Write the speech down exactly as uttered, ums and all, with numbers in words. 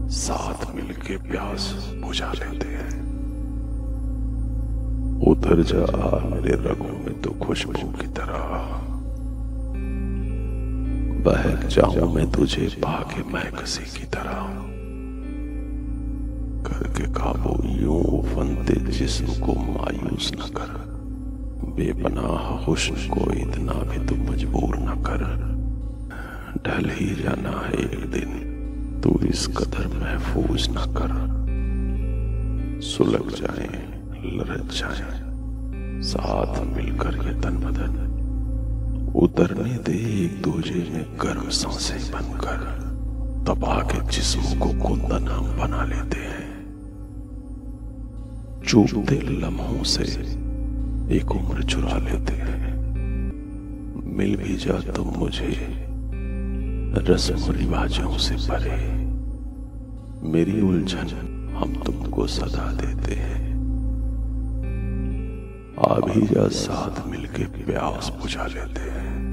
साथ मिलके प्यास बुझा लेते हैं। उतर जा मेरे रगों में तो खुशबू की तरह, बहक जाऊं मैं तुझे पाके मैं किसी की तरह। करके काबू यूं फनते जिस्म को मायूस न कर, बेपनाह हुस्न को इतना भी तू मजबूर न कर। ढल ही जाना है एक दिन, तू इस कदर महफूज न कर। सुलग जाए लरच जाए साथ मिलकर ये तन बदन, उतरने दे एक दूजे में गर्म सांसें बनकर। दबा के जिस्म को कुंदन हम बना लेते हैं, चूमते लम्हों से एक उम्र चुरा लेते हैं। मिल भी जा तुम मुझे रस्म रिवाजों से परे, मेरी उलझन हम तुमको सदा देते हैं। आ भी जा साथ मिलके प्यास बुझा लेते हैं।